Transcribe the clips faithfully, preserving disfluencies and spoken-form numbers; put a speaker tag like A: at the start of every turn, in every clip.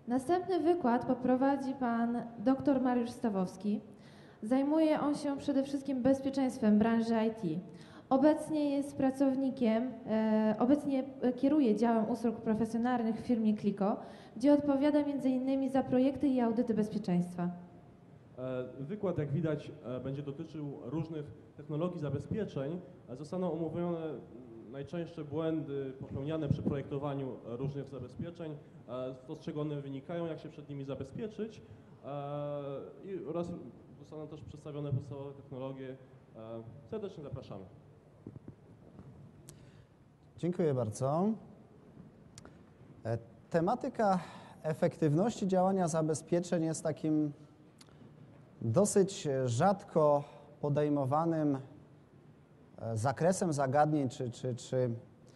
A: Następny wykład poprowadzi pan dr Mariusz Stawowski. Zajmuje on się przede wszystkim bezpieczeństwem branży I T. Obecnie jest pracownikiem, e, obecnie kieruje działem usług profesjonalnych w firmie Kliko, gdzie odpowiada między innymi za projekty i audyty bezpieczeństwa.
B: Wykład, jak widać, będzie dotyczył różnych technologii zabezpieczeń. Zostaną omówione najczęstsze błędy popełniane przy projektowaniu różnych zabezpieczeń, to z czego one wynikają, jak się przed nimi zabezpieczyć i oraz zostaną też przedstawione podstawowe technologie. Serdecznie zapraszamy.
C: Dziękuję bardzo. Tematyka efektywności działania zabezpieczeń jest takim dosyć rzadko podejmowanym zakresem zagadnień czy, czy, czy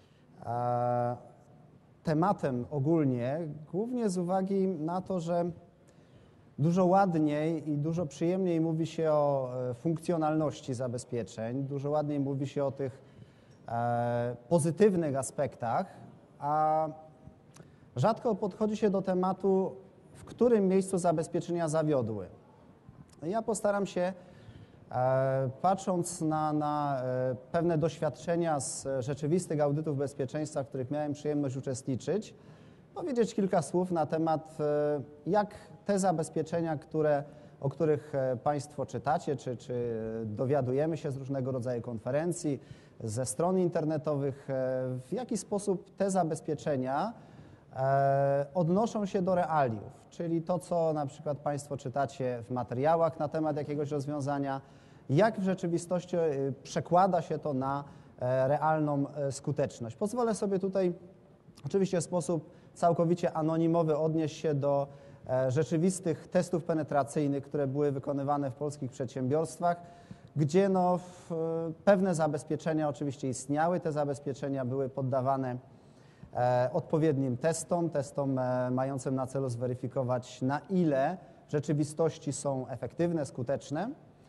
C: e, tematem ogólnie, głównie z uwagi na to, że dużo ładniej i dużo przyjemniej mówi się o funkcjonalności zabezpieczeń, dużo ładniej mówi się o tych e, pozytywnych aspektach, a rzadko podchodzi się do tematu, w którym miejscu zabezpieczenia zawiodły. Ja postaram się, e, patrząc na, na e, pewne doświadczenia z rzeczywistych audytów bezpieczeństwa, w których miałem przyjemność uczestniczyć, powiedzieć kilka słów na temat, e, jak te zabezpieczenia, które, o których Państwo czytacie, czy, czy dowiadujemy się z różnego rodzaju konferencji, ze stron internetowych, e, w jaki sposób te zabezpieczenia e, odnoszą się do realiów. Czyli to, co na przykład Państwo czytacie w materiałach na temat jakiegoś rozwiązania, jak w rzeczywistości przekłada się to na realną skuteczność. Pozwolę sobie tutaj oczywiście w sposób całkowicie anonimowy odnieść się do rzeczywistych testów penetracyjnych, które były wykonywane w polskich przedsiębiorstwach, gdzie no, pewne zabezpieczenia oczywiście istniały. Te zabezpieczenia były poddawane odpowiednim testom, testom mającym na celu zweryfikować, na ile w rzeczywistości są efektywne, skuteczne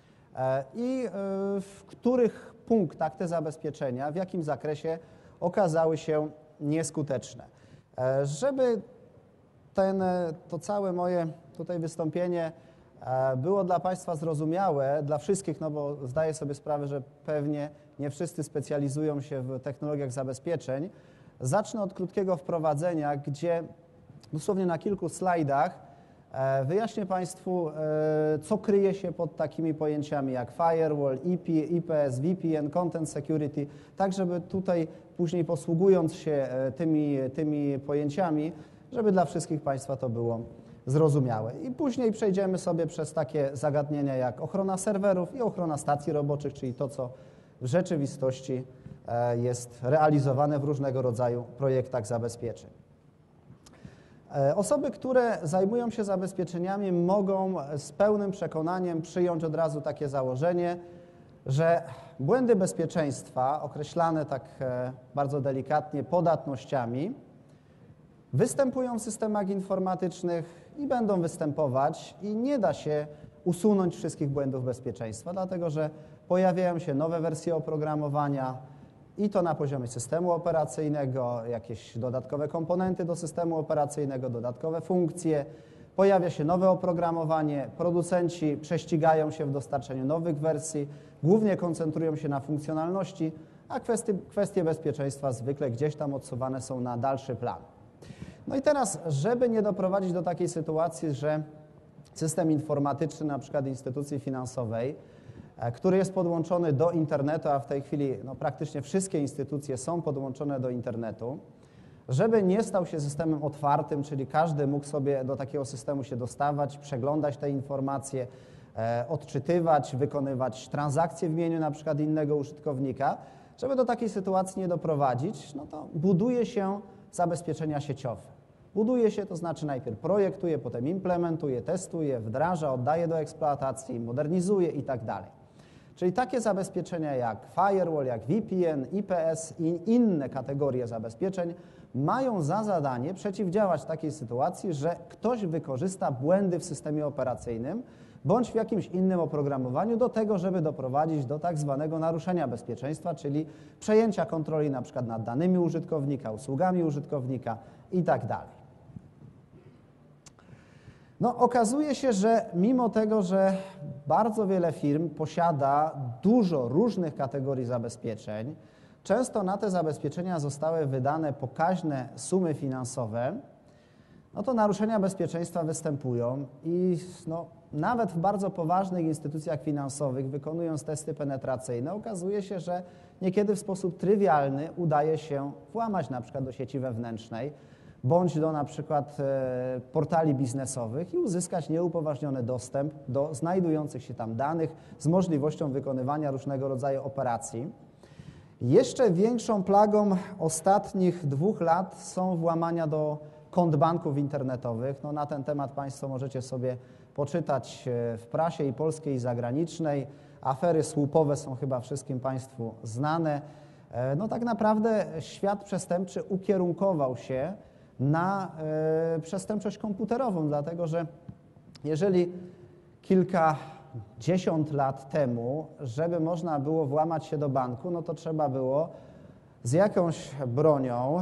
C: i w których punktach te zabezpieczenia, w jakim zakresie okazały się nieskuteczne. Żeby ten, to całe moje tutaj wystąpienie było dla Państwa zrozumiałe, dla wszystkich, no bo zdaję sobie sprawę, że pewnie nie wszyscy specjalizują się w technologiach zabezpieczeń, zacznę od krótkiego wprowadzenia, gdzie dosłownie na kilku slajdach wyjaśnię Państwu, co kryje się pod takimi pojęciami jak firewall, I P, I P S, V P N, content security, tak żeby tutaj później posługując się tymi, tymi pojęciami, żeby dla wszystkich Państwa to było zrozumiałe. I później przejdziemy sobie przez takie zagadnienia jak ochrona serwerów i ochrona stacji roboczych, czyli to, co w rzeczywistości jest realizowane w różnego rodzaju projektach zabezpieczeń. Osoby, które zajmują się zabezpieczeniami, mogą z pełnym przekonaniem przyjąć od razu takie założenie, że błędy bezpieczeństwa, określane tak bardzo delikatnie podatnościami, występują w systemach informatycznych i będą występować i nie da się usunąć wszystkich błędów bezpieczeństwa, dlatego że pojawiają się nowe wersje oprogramowania i to na poziomie systemu operacyjnego, jakieś dodatkowe komponenty do systemu operacyjnego, dodatkowe funkcje, pojawia się nowe oprogramowanie, producenci prześcigają się w dostarczeniu nowych wersji, głównie koncentrują się na funkcjonalności, a kwestie, kwestie bezpieczeństwa zwykle gdzieś tam odsuwane są na dalszy plan. No i teraz, żeby nie doprowadzić do takiej sytuacji, że system informatyczny, na przykład instytucji finansowej, który jest podłączony do internetu, a w tej chwili no, praktycznie wszystkie instytucje są podłączone do internetu, żeby nie stał się systemem otwartym, czyli każdy mógł sobie do takiego systemu się dostawać, przeglądać te informacje, e, odczytywać, wykonywać transakcje w imieniu na przykład innego użytkownika, żeby do takiej sytuacji nie doprowadzić, no to buduje się zabezpieczenia sieciowe. Buduje się, to znaczy najpierw projektuje, potem implementuje, testuje, wdraża, oddaje do eksploatacji, modernizuje i tak dalej. Czyli takie zabezpieczenia jak firewall, jak V P N, I P S i inne kategorie zabezpieczeń mają za zadanie przeciwdziałać takiej sytuacji, że ktoś wykorzysta błędy w systemie operacyjnym bądź w jakimś innym oprogramowaniu do tego, żeby doprowadzić do tak zwanego naruszenia bezpieczeństwa, czyli przejęcia kontroli na przykład nad danymi użytkownika, usługami użytkownika i tak dalej. No, okazuje się, że mimo tego, że bardzo wiele firm posiada dużo różnych kategorii zabezpieczeń, często na te zabezpieczenia zostały wydane pokaźne sumy finansowe, no to naruszenia bezpieczeństwa występują i no, nawet w bardzo poważnych instytucjach finansowych, wykonując testy penetracyjne, okazuje się, że niekiedy w sposób trywialny udaje się włamać na przykład do sieci wewnętrznej bądź do na przykład e, portali biznesowych i uzyskać nieupoważniony dostęp do znajdujących się tam danych z możliwością wykonywania różnego rodzaju operacji. Jeszcze większą plagą ostatnich dwóch lat są włamania do kont banków internetowych. No, na ten temat Państwo możecie sobie poczytać w prasie i polskiej, i zagranicznej. Afery słupowe są chyba wszystkim Państwu znane. No tak naprawdę świat przestępczy ukierunkował się na e, przestępczość komputerową, dlatego że jeżeli kilkadziesiąt lat temu, żeby można było włamać się do banku, no to trzeba było z jakąś bronią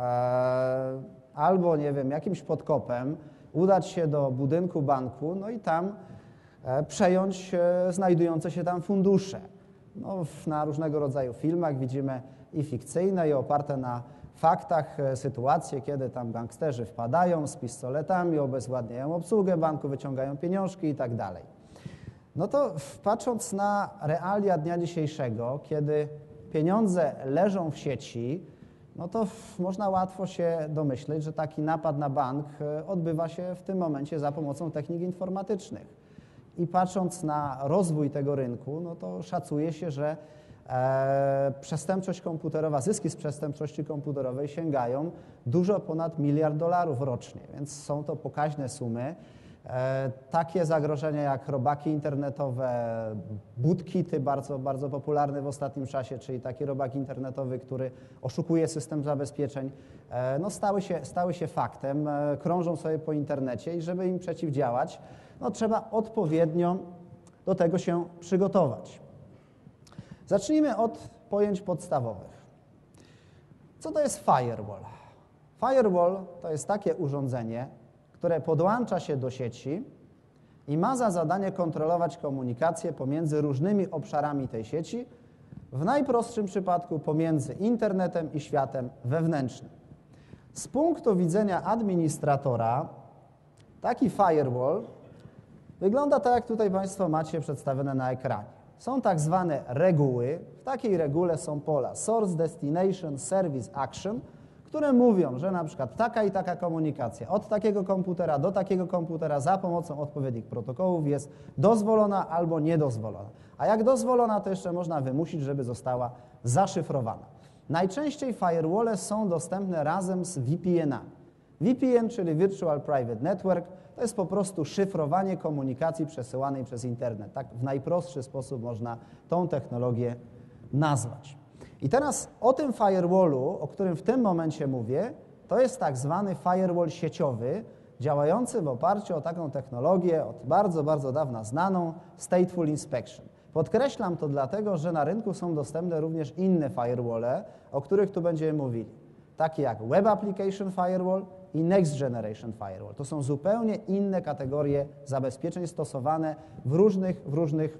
C: e, albo, nie wiem, jakimś podkopem udać się do budynku banku, no i tam e, przejąć e, znajdujące się tam fundusze. No, w, na różnego rodzaju filmach widzimy i fikcyjne, i oparte na faktach e, sytuacje, kiedy tam gangsterzy wpadają z pistoletami, obezwładniają obsługę banku, wyciągają pieniążki i tak dalej. No to patrząc na realia dnia dzisiejszego, kiedy pieniądze leżą w sieci, no to można łatwo się domyśleć, że taki napad na bank odbywa się w tym momencie za pomocą technik informatycznych. I patrząc na rozwój tego rynku, no to szacuje się, że e, przestępczość komputerowa, zyski z przestępczości komputerowej sięgają dużo ponad miliard dolarów rocznie, więc są to pokaźne sumy. E, takie zagrożenia jak robaki internetowe, bootkity, bardzo, bardzo popularny w ostatnim czasie, czyli taki robak internetowy, który oszukuje system zabezpieczeń, e, no stały się, stały się faktem, e, krążą sobie po internecie i żeby im przeciwdziałać, no trzeba odpowiednio do tego się przygotować. Zacznijmy od pojęć podstawowych. Co to jest firewall? Firewall to jest takie urządzenie, które podłącza się do sieci i ma za zadanie kontrolować komunikację pomiędzy różnymi obszarami tej sieci, w najprostszym przypadku pomiędzy internetem i światem wewnętrznym. Z punktu widzenia administratora taki firewall wygląda tak, jak tutaj Państwo macie przedstawione na ekranie. Są tak zwane reguły. W takiej regule są pola Source, Destination, Service, Action, które mówią, że na przykład taka i taka komunikacja od takiego komputera do takiego komputera za pomocą odpowiednich protokołów jest dozwolona albo niedozwolona. A jak dozwolona, to jeszcze można wymusić, żeby została zaszyfrowana. Najczęściej firewall są dostępne razem z V P N-ami. V P N, czyli Virtual Private Network, to jest po prostu szyfrowanie komunikacji przesyłanej przez internet. Tak w najprostszy sposób można tą technologię nazwać. I teraz o tym firewallu, o którym w tym momencie mówię, to jest tak zwany firewall sieciowy, działający w oparciu o taką technologię od bardzo, bardzo dawna znaną, Stateful Inspection. Podkreślam to dlatego, że na rynku są dostępne również inne firewalle, o których tu będziemy mówili, takie jak Web Application Firewall i Next Generation Firewall. To są zupełnie inne kategorie zabezpieczeń stosowane w różnych, w różnych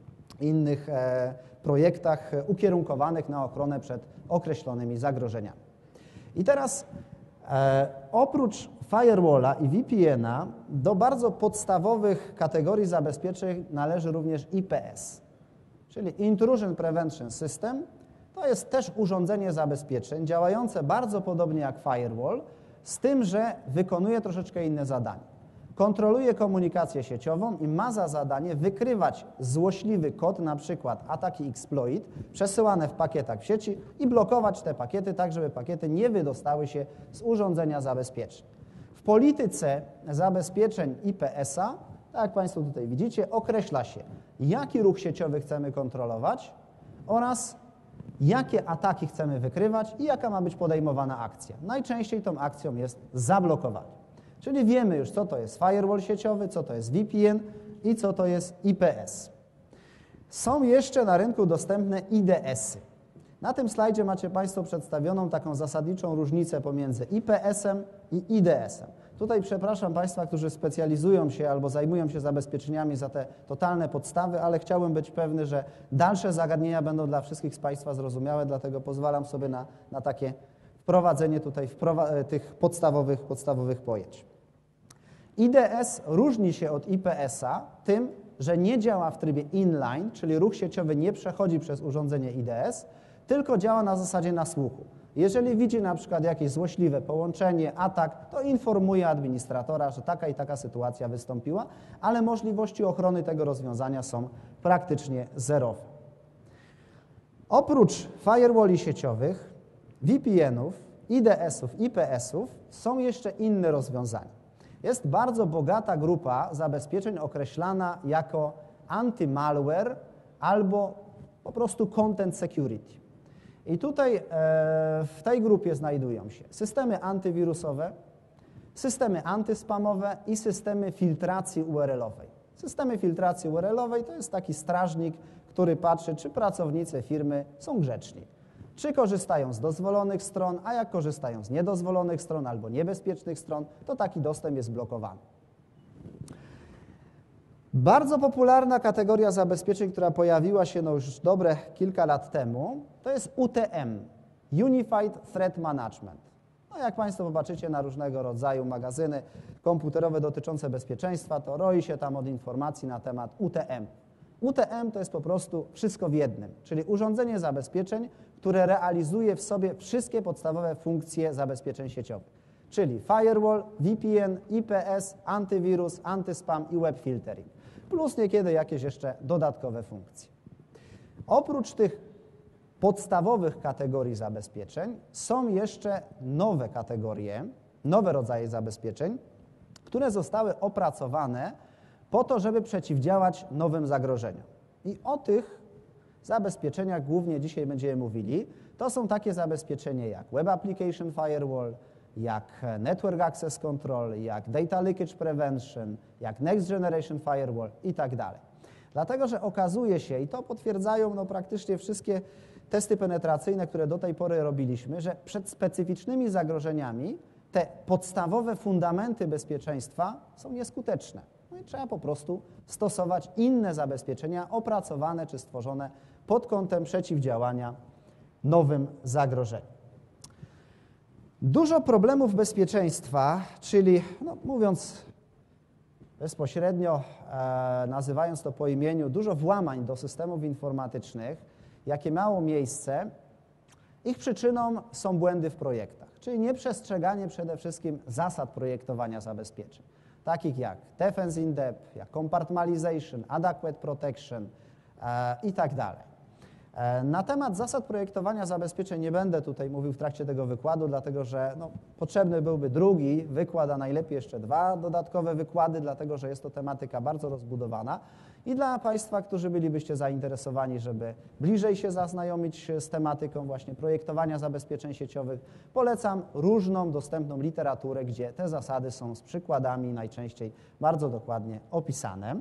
C: innych e, projektach ukierunkowanych na ochronę przed określonymi zagrożeniami. I teraz e, oprócz firewalla i V P N-a do bardzo podstawowych kategorii zabezpieczeń należy również I P S, czyli Intrusion Prevention System. To jest też urządzenie zabezpieczeń działające bardzo podobnie jak firewall, z tym, że wykonuje troszeczkę inne zadanie. Kontroluje komunikację sieciową i ma za zadanie wykrywać złośliwy kod, na przykład ataki exploit, przesyłane w pakietach w sieci i blokować te pakiety tak, żeby pakiety nie wydostały się z urządzenia zabezpieczeń. W polityce zabezpieczeń I P S-a, tak jak Państwo tutaj widzicie, określa się, jaki ruch sieciowy chcemy kontrolować oraz jakie ataki chcemy wykrywać i jaka ma być podejmowana akcja. Najczęściej tą akcją jest zablokowanie. Czyli wiemy już, co to jest firewall sieciowy, co to jest V P N i co to jest I P S. Są jeszcze na rynku dostępne I D S-y. Na tym slajdzie macie Państwo przedstawioną taką zasadniczą różnicę pomiędzy I P S-em i I D S-em. Tutaj przepraszam Państwa, którzy specjalizują się albo zajmują się zabezpieczeniami za te totalne podstawy, ale chciałbym być pewny, że dalsze zagadnienia będą dla wszystkich z Państwa zrozumiałe, dlatego pozwalam sobie na, na takie wprowadzenie tutaj wprowa- tych podstawowych, podstawowych pojęć. I D S różni się od I P S-a tym, że nie działa w trybie inline, czyli ruch sieciowy nie przechodzi przez urządzenie I D S, tylko działa na zasadzie nasłuchu. Jeżeli widzi na przykład jakieś złośliwe połączenie, atak, to informuje administratora, że taka i taka sytuacja wystąpiła, ale możliwości ochrony tego rozwiązania są praktycznie zerowe. Oprócz firewalli sieciowych, V P N-ów, I D S-ów, I P S-ów są jeszcze inne rozwiązania. Jest bardzo bogata grupa zabezpieczeń określana jako anti-malware albo po prostu content security. I tutaj e, w tej grupie znajdują się systemy antywirusowe, systemy antyspamowe i systemy filtracji U R L-owej. Systemy filtracji U R L-owej to jest taki strażnik, który patrzy, czy pracownicy firmy są grzeczni, czy korzystają z dozwolonych stron, a jak korzystają z niedozwolonych stron albo niebezpiecznych stron, to taki dostęp jest blokowany. Bardzo popularna kategoria zabezpieczeń, która pojawiła się no już dobre kilka lat temu, to jest U T M, Unified Threat Management. No jak Państwo zobaczycie na różnego rodzaju magazyny komputerowe dotyczące bezpieczeństwa, to roi się tam od informacji na temat U T M. U T M to jest po prostu wszystko w jednym, czyli urządzenie zabezpieczeń, które realizuje w sobie wszystkie podstawowe funkcje zabezpieczeń sieciowych, czyli firewall, V P N, I P S, antywirus, antyspam i web filtering, plus niekiedy jakieś jeszcze dodatkowe funkcje. Oprócz tych podstawowych kategorii zabezpieczeń są jeszcze nowe kategorie, nowe rodzaje zabezpieczeń, które zostały opracowane po to, żeby przeciwdziałać nowym zagrożeniom. I o tych zabezpieczeniach głównie dzisiaj będziemy mówili. To są takie zabezpieczenia jak Web Application Firewall, jak Network Access Control, jak Data Leakage Prevention, jak Next Generation Firewall i tak dalej. Dlatego, że okazuje się, i to potwierdzają no, praktycznie wszystkie testy penetracyjne, które do tej pory robiliśmy, że przed specyficznymi zagrożeniami te podstawowe fundamenty bezpieczeństwa są nieskuteczne. No i trzeba po prostu stosować inne zabezpieczenia opracowane czy stworzone pod kątem przeciwdziałania nowym zagrożeniom. Dużo problemów bezpieczeństwa, czyli no, mówiąc bezpośrednio, e, nazywając to po imieniu, dużo włamań do systemów informatycznych, jakie miało miejsce, ich przyczyną są błędy w projektach, czyli nieprzestrzeganie przede wszystkim zasad projektowania zabezpieczeń, takich jak defense in depth, jak compartmentalization, adequate protection e, i tak dalej. Na temat zasad projektowania zabezpieczeń nie będę tutaj mówił w trakcie tego wykładu, dlatego że no, potrzebny byłby drugi wykład, a najlepiej jeszcze dwa dodatkowe wykłady, dlatego że jest to tematyka bardzo rozbudowana. I dla Państwa, którzy bylibyście zainteresowani, żeby bliżej się zaznajomić z tematyką właśnie projektowania zabezpieczeń sieciowych, polecam różną dostępną literaturę, gdzie te zasady są z przykładami najczęściej bardzo dokładnie opisane.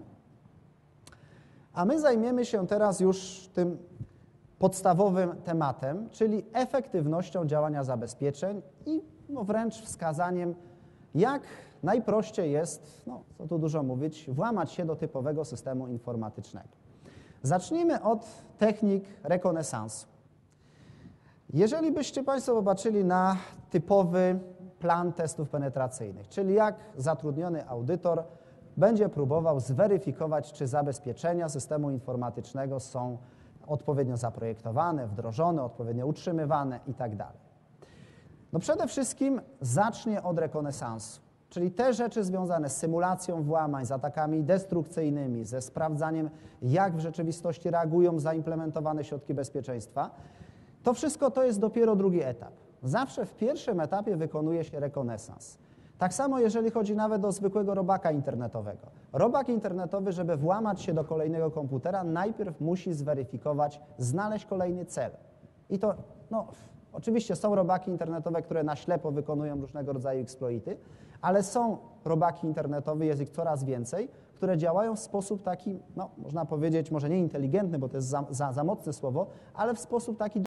C: A my zajmiemy się teraz już tym podstawowym tematem, czyli efektywnością działania zabezpieczeń i no wręcz wskazaniem, jak najprościej jest, no co tu dużo mówić, włamać się do typowego systemu informatycznego. Zacznijmy od technik rekonesansu. Jeżeli byście Państwo popatrzyli na typowy plan testów penetracyjnych, czyli jak zatrudniony audytor będzie próbował zweryfikować, czy zabezpieczenia systemu informatycznego są odpowiednio zaprojektowane, wdrożone, odpowiednio utrzymywane i tak dalej. No przede wszystkim zacznie od rekonesansu, czyli te rzeczy związane z symulacją włamań, z atakami destrukcyjnymi, ze sprawdzaniem, jak w rzeczywistości reagują zaimplementowane środki bezpieczeństwa. To wszystko to jest dopiero drugi etap. Zawsze w pierwszym etapie wykonuje się rekonesans. Tak samo jeżeli chodzi nawet o zwykłego robaka internetowego. Robak internetowy, żeby włamać się do kolejnego komputera, najpierw musi zweryfikować, znaleźć kolejny cel. I to, no, oczywiście są robaki internetowe, które na ślepo wykonują różnego rodzaju eksploity, ale są robaki internetowe, jest ich coraz więcej, które działają w sposób taki, no, można powiedzieć, może nie inteligentny, bo to jest za, za, za mocne słowo, ale w sposób taki